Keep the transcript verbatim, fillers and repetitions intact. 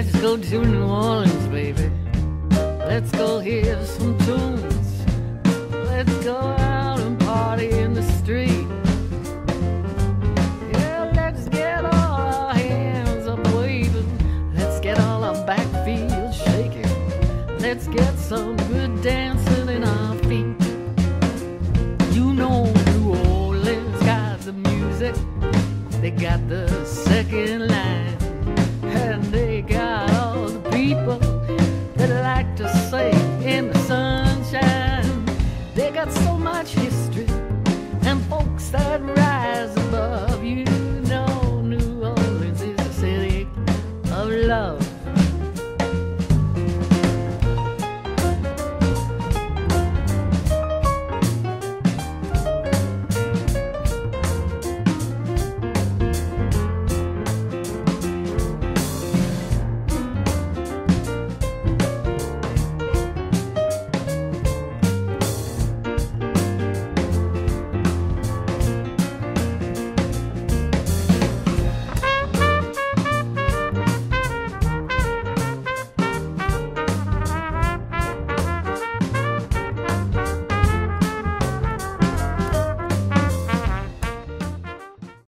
Let's go to New Orleans, baby. Let's go hear some tunes. Let's go out and party in the street. Yeah, let's get all our hands up waving. Let's get all our back feet shaking. Let's get some good dancing in our feet. You know New Orleans got the music. They got the second line. And they got all the people that like to sing in the sunshine. They got so much history and folks that